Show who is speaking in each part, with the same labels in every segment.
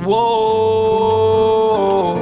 Speaker 1: Whoa.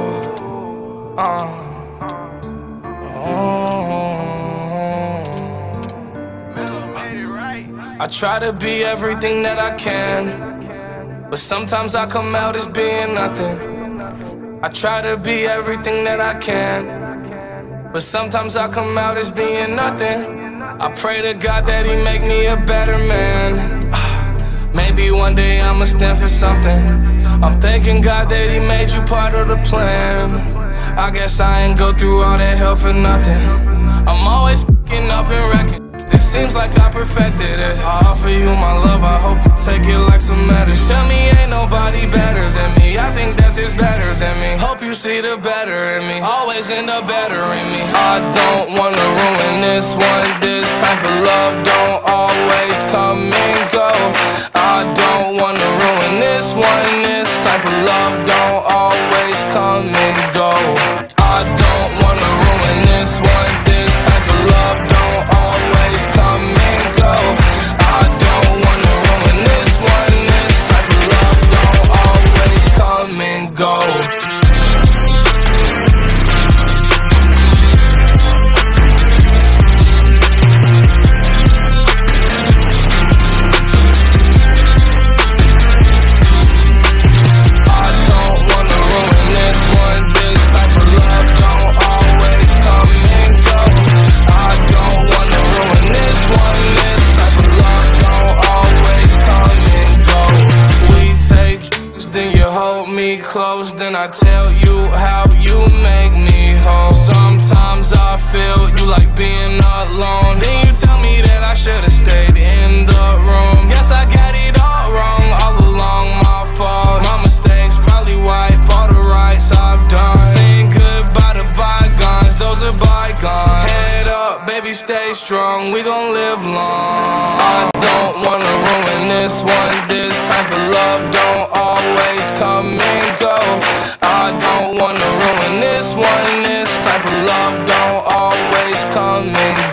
Speaker 1: I try to be everything that I can, but sometimes I come out as being nothing. I try to be everything that I can, but sometimes I come out as being nothing. I pray to God that He make me a better man. Maybe one day I'ma stand for something. I'm thanking God that He made you part of the plan. I guess I ain't go through all that hell for nothing. I'm always f***ing up and wrecking. It seems like I perfected it. I offer you my love, I hope you take it like some medicine. Tell me ain't nobody better than me. I think that there's better than me. Hope you see the better in me. Always end up better in me. I don't wanna ruin this one. This type of love don't always come and go. I don't wanna ruin this one. This type of love don't always come and go. I don't wanna ruin this one. This type of love don't always come and go. I don't wanna ruin this one. This type of love don't always come and go. Close, then I tell you how you make me whole. Sometimes I feel you like being alone. Then you tell me that I should've stayed in the room. Guess I got it all wrong, all along my fault. My mistakes probably wipe all the rights I've done. Saying goodbye to bygones, those are bygones. Head up, baby, stay strong, we gon' live long. I don't wanna ruin this one. This type of love don't always come and go. I don't wanna ruin this one. This type of love don't always come and go.